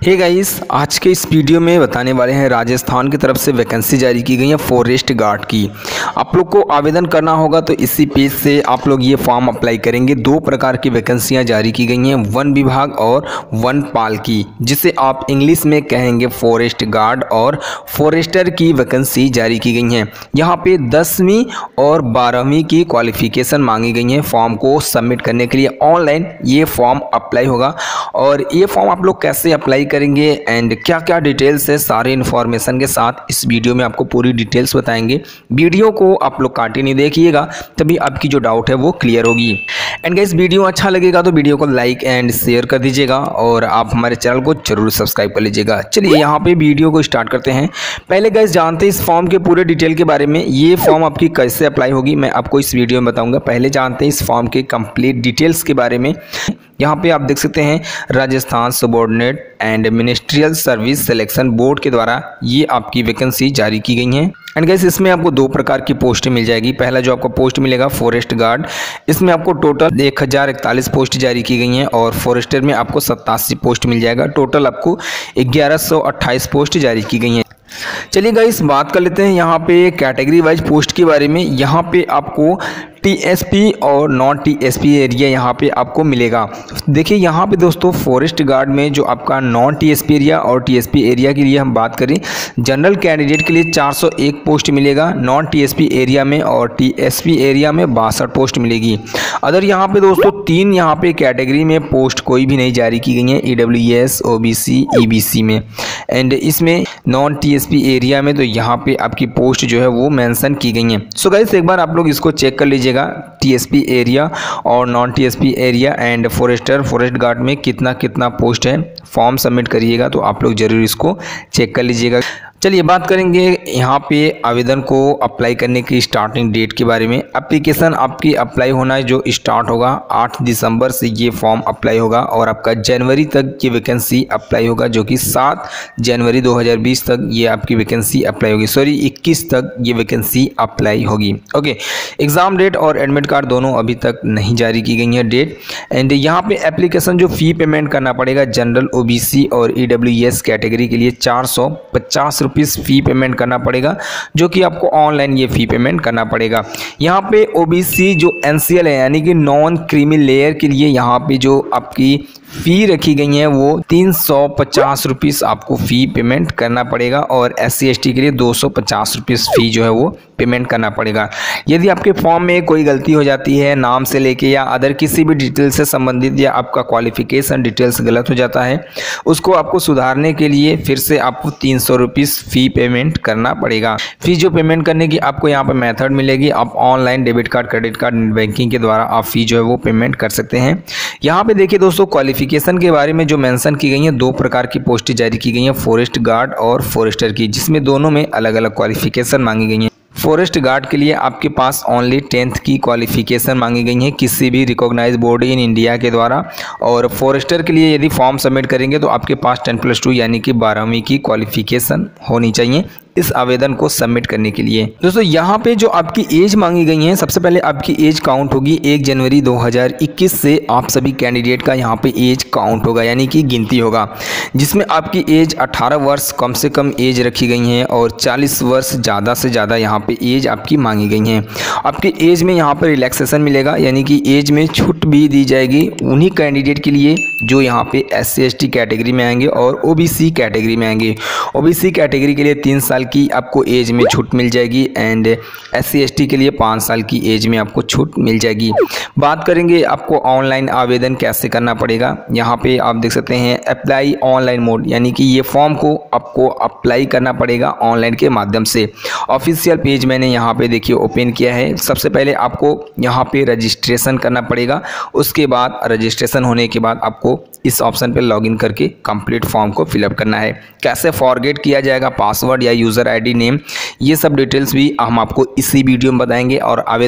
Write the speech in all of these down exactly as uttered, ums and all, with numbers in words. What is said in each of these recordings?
Hey guys, आज के इस वीडियो में बताने वाले हैं राजस्थान की तरफ से वैकेंसी जारी की गई है फॉरेस्ट गार्ड की। आप लोग को आवेदन करना होगा तो इसी पेज से आप लोग ये फॉर्म अप्लाई करेंगे। दो प्रकार की वैकेंसियां जारी की गई हैं, वन विभाग और वन पाल की, जिसे आप इंग्लिश में कहेंगे फॉरेस्ट गार्ड और फॉरेस्टर की वैकेंसी जारी की गई हैं। यहाँ पे दसवीं और बारहवीं की क्वालिफिकेशन मांगी गई है फॉर्म को सबमिट करने के लिए। ऑनलाइन ये फॉर्म अप्लाई होगा और ये फॉर्म आप लोग कैसे अप्लाई करेंगे एंड क्या क्या डिटेल्स है, सारे इन्फॉर्मेशन के साथ इस वीडियो में आपको पूरी डिटेल्स बताएंगे। वीडियो को आप लोग काटे नहीं देखिएगा, तभी आपकी जो डाउट है वो क्लियर होगी। एंड गाइस, वीडियो अच्छा लगेगा तो वीडियो को लाइक एंड शेयर कर दीजिएगा और आप हमारे चैनल को जरूर सब्सक्राइब कर लीजिएगा। चलिए यहाँ पे वीडियो को स्टार्ट करते हैं। पहले गाइस जानते हैं इस फॉर्म के पूरे डिटेल के बारे में। ये फॉर्म आपकी कैसे अप्लाई होगी मैं आपको इस वीडियो में बताऊंगा। पहले जानते हैं इस फॉर्म के कंप्लीट डिटेल्स के बारे में। यहाँ पे आप देख सकते हैं Rajasthan subordinate and ministerial service selection board के द्वारा ये आपकी वैकेंसी जारी की गई है। एंड गाइस, इसमें आपको दो प्रकार की पोस्ट मिल जाएगी। पहला जो आपको पोस्ट मिलेगा फॉरेस्ट गार्ड, इसमें आपको टोटल एक हज़ार इकतालीस पोस्ट जारी की गई हैं और फॉरेस्टर में आपको सत्तासी पोस्ट मिल जाएगा। टोटल आपको ग्यारह सौ अट्ठाईस पोस्ट जारी की गई हैं। चलिए गाइस, बात कर लेते हैं यहाँ पे कैटेगरी वाइज पोस्ट के बारे में। यहाँ पे आपको टीएसपी और नॉन टीएसपी एरिया यहाँ पे आपको मिलेगा। देखिए यहाँ पे दोस्तों, फॉरेस्ट गार्ड में जो आपका नॉन टीएसपी एरिया और टीएसपी एरिया के लिए हम बात करें, जनरल कैंडिडेट के लिए चार सौ एक पोस्ट मिलेगा नॉन टीएसपी एरिया में और टीएसपी एरिया में बासठ पोस्ट मिलेगी। अदर यहाँ पे दोस्तों तीन यहाँ पे कैटेगरी में पोस्ट कोई भी नहीं जारी की गई है, ईडब्ल्यूएस, ओबीसी, ईबीसी में। एंड इसमें नॉन टीएसपी एरिया में तो यहाँ पे आपकी पोस्ट जो है वो मेंशन की गई है। सो गाइस, एक बार आप लोग इसको चेक कर लीजिए टीएसपी एरिया और non TSP area and forester forest guard में कितना कितना पोस्ट है। फॉर्म सबमिट करिएगा तो आप लोग जरूर इसको चेक कर लीजिएगा। चलिए बात करेंगे यहाँ पे आवेदन को अप्लाई करने की स्टार्टिंग डेट के बारे में। एप्लीकेशन आपकी अप्लाई होना जो स्टार्ट होगा आठ दिसंबर से ये फॉर्म अप्लाई होगा और आपका जनवरी तक ये वैकेंसी अप्लाई होगा, जो कि सात जनवरी दो हज़ार बीस तक ये आपकी वैकेंसी अप्लाई होगी। सॉरी, इक्कीस तक ये वैकेंसी अप्लाई होगी। ओके, एग्ज़ाम डेट और एडमिट कार्ड दोनों अभी तक नहीं जारी की गई है डेट। एंड यहाँ पे एप्लीकेशन जो फ़ी पेमेंट करना पड़ेगा जनरल, ओबीसी और ईडब्ल्यूएस कैटेगरी के लिए चार सौ पचास रुपीस फी पेमेंट करना पड़ेगा, जो कि आपको ऑनलाइन ये फी पेमेंट करना पड़ेगा। यहाँ पे ओबीसी जो एनसीएल है यानी कि नॉन क्रीमी लेयर के लिए यहाँ पे जो आपकी फ़ी रखी गई है वो तीन सौ पचास रुपीस आपको फ़ी पेमेंट करना पड़ेगा और एस सी एस टी के लिए दो सौ पचास रुपीस फ़ी जो है वो पेमेंट करना पड़ेगा। यदि आपके फॉर्म में कोई गलती हो जाती है नाम से लेके या अदर किसी भी डिटेल से संबंधित या आपका क्वालिफिकेशन डिटेल्स गलत हो जाता है, उसको आपको सुधारने के लिए फिर से आपको तीन सौ रुपीस फ़ी पेमेंट करना पड़ेगा। फ़ी जो पेमेंट करने की आपको यहाँ पर मेथड मिलेगी, आप online debit card, credit card, net banking के द्वारा आप फ़ी जो है वो पेमेंट कर सकते हैं। यहाँ पे देखिए दोस्तों, क्वालिफिकेशन के बारे में जो मेंशन की गई है, दो प्रकार की पोस्टें जारी की गई हैं, फॉरेस्ट गार्ड और फॉरेस्टर की, जिसमें दोनों में अलग अलग क्वालिफिकेशन मांगी गई हैं। फॉरेस्ट गार्ड के लिए आपके पास ओनली टेंथ की क्वालिफिकेशन मांगी गई है किसी भी रिकॉग्नाइज बोर्ड इन इंडिया के द्वारा। और फॉरेस्टर के लिए यदि फॉर्म सबमिट करेंगे तो आपके पास टेन प्लस टू यानी कि बारहवीं की क्वालिफिकेशन होनी चाहिए इस आवेदन को सबमिट करने के लिए। दोस्तों यहाँ पे जो आपकी एज मांगी गई है, सबसे पहले आपकी एज काउंट होगी एक जनवरी दो हज़ार इक्कीस से आप सभी कैंडिडेट का यहाँ पे एज काउंट होगा यानी कि गिनती होगा, जिसमें आपकी एज अठारह वर्ष कम से कम एज रखी गई है और चालीस वर्ष ज़्यादा से ज़्यादा यहाँ पे एज आपकी मांगी गई है। आपकी एज में यहाँ पर रिलैक्सेशन मिलेगा यानी कि एज में छूट भी दी जाएगी उन्हीं कैंडिडेट के लिए जो यहाँ पे S C S T category में आएंगे और ओ बी सी कैटेगरी में आएंगे। ओ बी सी कैटेगरी के लिए तीन साल की आपको एज में छूट मिल जाएगी and S C S T के लिए पाँच साल की एज में आपको छूट मिल जाएगी। बात करेंगे आपको ऑनलाइन आवेदन कैसे करना पड़ेगा। यहाँ पे आप देख सकते हैं अप्लाई ऑनलाइन मोड, यानी कि ये फॉर्म को आपको अप्लाई करना पड़ेगा ऑनलाइन के माध्यम से। ऑफिशियल पेज मैंने यहाँ पे देखिए ओपन किया है। सबसे पहले आपको यहाँ पे रजिस्ट्रेशन करना पड़ेगा, उसके बाद रजिस्ट्रेशन होने के बाद आपको इस ऑप्शन पे लॉगिन करके कंप्लीट फॉर्म को फिलअप करना है। कैसे फॉरगेट किया जाएगा पासवर्ड या यूज़र आईडी नेम, ये सब डिटेल्स भी हम आपको इसी वीडियो में बताएंगे और आवेदन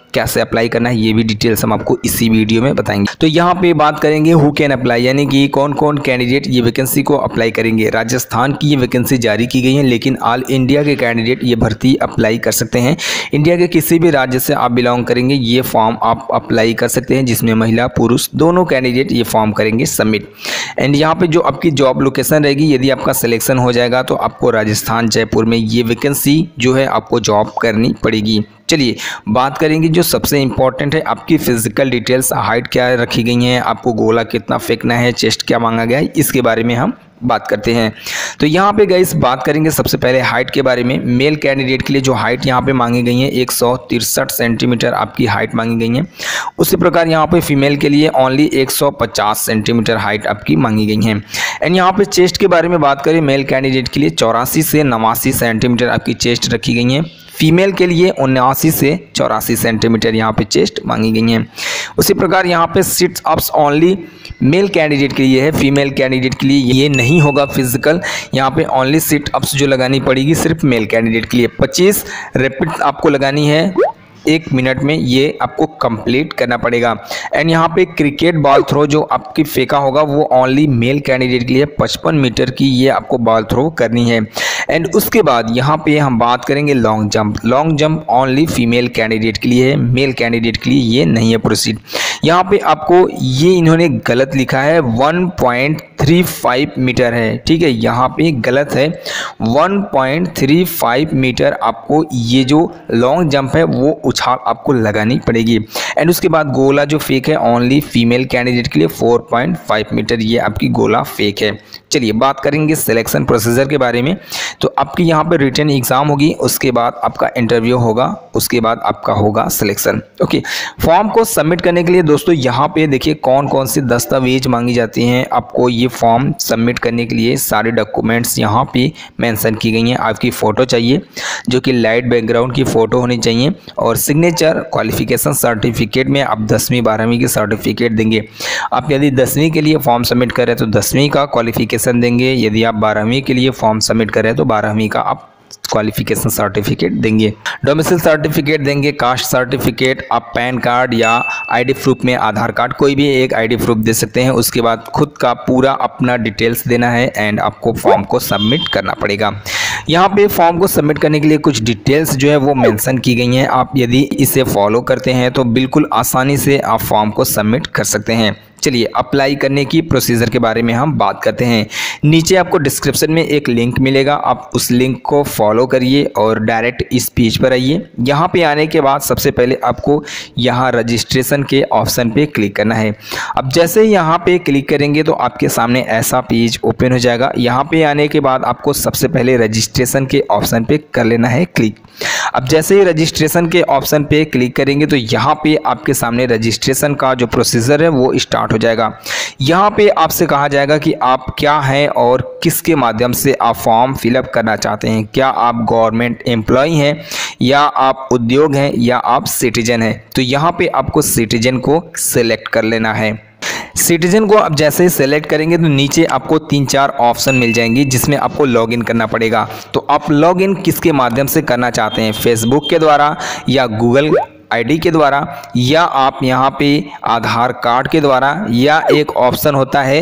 कैसे अप्लाई करना है ये भी डिटेल्स हम आपको इसी वीडियो में बताएंगे। तो यहाँ पे बात करेंगे हु कैन अप्लाई, यानी कि कौन कौन कैंडिडेट ये वैकेंसी को अप्लाई करेंगे। राजस्थान की ये वैकेंसी जारी की गई है, लेकिन ऑल इंडिया के कैंडिडेट ये भर्ती अप्लाई कर सकते हैं। इंडिया के किसी भी राज्य से आप बिलोंग करेंगे ये फॉर्म आप अप्लाई कर सकते हैं, जिसमें महिला पुरुष दोनों कैंडिडेट ये फॉर्म करेंगे सबमिट। एंड यहाँ पे जो आपकी जॉब लोकेशन रहेगी, यदि आपका सिलेक्शन हो जाएगा तो आपको राजस्थान जयपुर में ये वैकेंसी जो है आपको जॉब करनी पड़ेगी। चलिए बात करेंगे जो सबसे इंपॉर्टेंट है, आपकी फिजिकल डिटेल्स, हाइट क्या रखी गई है, आपको गोला कितना फेंकना है, चेस्ट क्या मांगा गया है, इसके बारे में हम बात करते हैं। तो यहाँ पे गाइस बात करेंगे सबसे पहले हाइट के बारे में। मेल कैंडिडेट के लिए जो हाइट यहाँ पे मांगी गई है एक सौ तिरसठ सेंटीमीटर आपकी हाइट मांगी गई है। उसी प्रकार यहाँ पे फीमेल के लिए ओनली एक सौ पचास सेंटीमीटर हाइट आपकी मांगी गई है। एंड यहाँ पे चेस्ट के बारे में बात करें, मेल कैंडिडेट के लिए चौरासी से नवासी सेंटीमीटर आपकी चेस्ट रखी गई है। फीमेल के लिए उन्यासी से चौरासी सेंटीमीटर यहाँ पे चेस्ट मांगी गई है। उसी प्रकार यहाँ पे sit ups only male candidate के लिए है, फीमेल कैंडिडेट के लिए ये नहीं होगा फिजिकल। यहाँ पे ओनली सिट अप्स जो लगानी पड़ेगी सिर्फ मेल कैंडिडेट के लिए। पच्चीस रिपीट आपको लगानी है एक मिनट में, ये आपको कंप्लीट करना पड़ेगा। एंड यहाँ पे क्रिकेट बॉल थ्रो जो आपकी फेंका होगा वो ओनली मेल कैंडिडेट के लिए पचपन मीटर की ये आपको बॉल थ्रो करनी है। एंड उसके बाद यहाँ पे हम बात करेंगे long jump. Long jump only female candidate के लिए है, मेल कैंडिडेट के लिए ये नहीं है प्रोसीड। यहाँ पे आपको ये इन्होंने गलत लिखा है, one point three five metre है, ठीक है, यहाँ पे गलत है। One point three five metre आपको ये जो लॉन्ग जंप है वो उछाल आपको लगानी पड़ेगी। एंड उसके बाद गोला जो फेक है ओनली फीमेल कैंडिडेट के लिए फोर पॉइंट फाइव मीटर ये आपकी गोला फेक है। चलिए बात करेंगे सिलेक्शन प्रोसीजर के बारे में। तो आपकी यहाँ पे रिटन एग्जाम होगी, उसके बाद आपका इंटरव्यू होगा, उसके बाद आपका होगा सिलेक्शन। ओके, फॉर्म को सबमिट करने के लिए दोस्तों यहाँ पे देखिए कौन कौन सी दस्तावेज मांगी जाती हैं। आपको ये फॉर्म सबमिट करने के लिए सारे डॉक्यूमेंट्स यहाँ पे मेंशन की गई हैं। आपकी फ़ोटो चाहिए जो कि लाइट बैकग्राउंड की फ़ोटो होनी चाहिए, और सिग्नेचर, क्वालिफिकेशन सर्टिफिकेट में आप दसवीं बारहवीं की सर्टिफिकेट देंगे। आप यदि दसवीं के लिए फॉर्म सबमिट करें तो दसवीं का क्वालिफिकेशन देंगे, यदि आप बारहवीं के लिए फॉर्म सबमिट करें तो बारहवीं का आप क्वालिफिकेशन सर्टिफिकेट देंगे। डोमिसाइल सर्टिफिकेट देंगे, कास्ट सर्टिफिकेट, आप पैन कार्ड या आईडी प्रूफ में आधार कार्ड कोई भी एक आईडी प्रूफ दे सकते हैं। उसके बाद खुद का पूरा अपना डिटेल्स देना है एंड आपको फॉर्म को सबमिट करना पड़ेगा। यहाँ पे फॉर्म को सबमिट करने के लिए कुछ डिटेल्स जो है वो मेंशन की गई हैं। आप यदि इसे फॉलो करते हैं तो बिल्कुल आसानी से आप फॉर्म को सबमिट कर सकते हैं। चलिए अप्लाई करने की प्रोसीजर के बारे में हम बात करते हैं। नीचे आपको डिस्क्रिप्शन में एक लिंक मिलेगा, आप उस लिंक को फॉलो करिए और डायरेक्ट इस पेज पर आइए। यहाँ पे आने के बाद सबसे पहले आपको यहाँ रजिस्ट्रेशन के ऑप्शन पे क्लिक करना है। अब जैसे ही यहाँ पे क्लिक करेंगे तो आपके सामने ऐसा पेज ओपन हो जाएगा। यहाँ पे आने के बाद आपको सबसे पहले रजिस्ट्रेशन के ऑप्शन पे कर लेना है क्लिक। अब जैसे ही रजिस्ट्रेशन के ऑप्शन पे क्लिक करेंगे तो यहाँ पे आपके सामने रजिस्ट्रेशन का जो प्रोसीजर है वो स्टार्ट हो जाएगा। यहाँ पे आपसे कहा जाएगा कि आप क्या हैं और किसके माध्यम से आप फॉर्म फिलअप करना चाहते हैं। क्या आप गवर्नमेंट एम्प्लॉय हैं, या आप उद्योग हैं, या आप सिटीजन हैं। तो यहाँ पे आपको सिटीजन को सिलेक्ट कर लेना है। सिटीजन को अब जैसे ही सेलेक्ट करेंगे तो नीचे आपको तीन चार ऑप्शन मिल जाएंगी जिसमें आपको लॉगिन करना पड़ेगा। तो आप लॉगिन किसके माध्यम से करना चाहते हैं, फेसबुक के द्वारा या गूगल आईडी के द्वारा, या आप यहाँ पे आधार कार्ड के द्वारा, या एक ऑप्शन होता है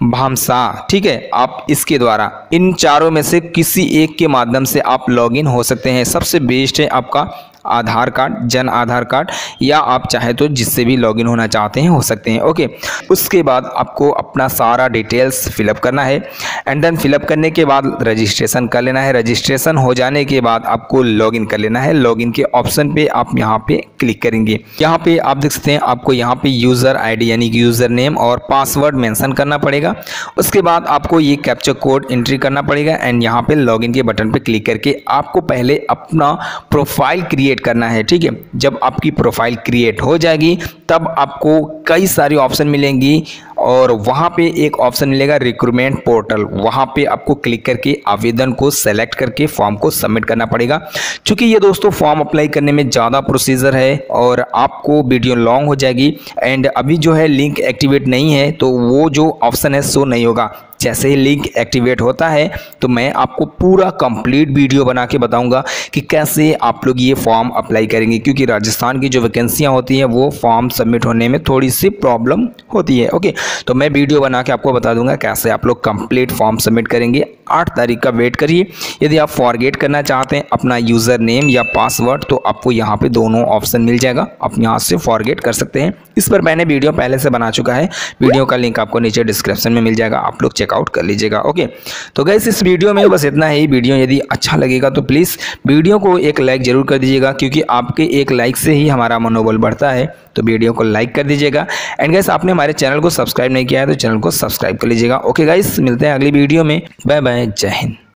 भामसा, ठीक है, आप इसके द्वारा। इन चारों में से किसी एक के माध्यम से आप लॉगिन हो सकते हैं। सबसे बेस्ट है आपका आधार कार्ड, जन आधार कार्ड, या आप चाहे तो जिससे भी लॉगिन होना चाहते हैं हो सकते हैं। ओके, उसके बाद आपको अपना सारा डिटेल्स फिलअप करना है एंड देन फिलअप करने के बाद रजिस्ट्रेशन कर लेना है। रजिस्ट्रेशन हो जाने के बाद आपको लॉगिन कर लेना है। लॉगिन के ऑप्शन पे आप यहाँ पे क्लिक करेंगे। यहाँ पे आप देख सकते हैं आपको यहाँ पे यूज़र आईडी यानी कि यूज़र नेम और पासवर्ड मेंशन करना पड़ेगा। उसके बाद आपको ये कैप्चा कोड एंट्री करना पड़ेगा एंड यहाँ पे लॉगिन के बटन पे क्लिक करके आपको पहले अपना प्रोफाइल क्रिएट करना है। ठीक है, जब आपकी प्रोफाइल क्रिएट हो जाएगी तब आपको कई सारी ऑप्शन मिलेंगी। और वहाँ पे एक ऑप्शन मिलेगा रिक्रूटमेंट पोर्टल, वहाँ पे आपको क्लिक करके आवेदन को सेलेक्ट करके फॉर्म को सबमिट करना पड़ेगा। क्योंकि ये दोस्तों फॉर्म अप्लाई करने में ज़्यादा प्रोसीजर है और आपको वीडियो लॉन्ग हो जाएगी एंड अभी जो है लिंक एक्टिवेट नहीं है तो वो जो ऑप्शन है शो नहीं होगा। जैसे ही लिंक एक्टिवेट होता है तो मैं आपको पूरा कंप्लीट वीडियो बना के बताऊंगा कि कैसे आप लोग ये फॉर्म अप्लाई करेंगे, क्योंकि राजस्थान की जो वैकेंसियां होती हैं वो फॉर्म सबमिट होने में थोड़ी सी प्रॉब्लम होती है। ओके, तो मैं वीडियो बना के आपको बता दूंगा कैसे आप लोग कंप्लीट फॉर्म सबमिट करेंगे। आठ तारीख का वेट करिए। यदि आप फॉरगेट करना चाहते हैं अपना यूज़र नेम या पासवर्ड तो आपको यहाँ पे दोनों ऑप्शन मिल जाएगा, आप यहाँ से फॉरगेट कर सकते हैं। इस पर मैंने वीडियो पहले से बना चुका है, वीडियो का लिंक आपको नीचे डिस्क्रिप्शन में मिल जाएगा, आप लोग चेकआउट कर लीजिएगा। ओके, तो गाइस इस वीडियो में बस इतना ही। वीडियो यदि अच्छा लगेगा तो प्लीज़ वीडियो को एक लाइक जरूर कर दीजिएगा, क्योंकि आपके एक लाइक से ही हमारा मनोबल बढ़ता है। तो वीडियो को लाइक कर दीजिएगा एंड गाइस आपने हमारे चैनल को सब्सक्राइब नहीं किया है तो चैनल को सब्सक्राइब कर लीजिएगा। ओके गाइस, मिलते हैं अगली वीडियो में। बाय बाय, जय हिंद।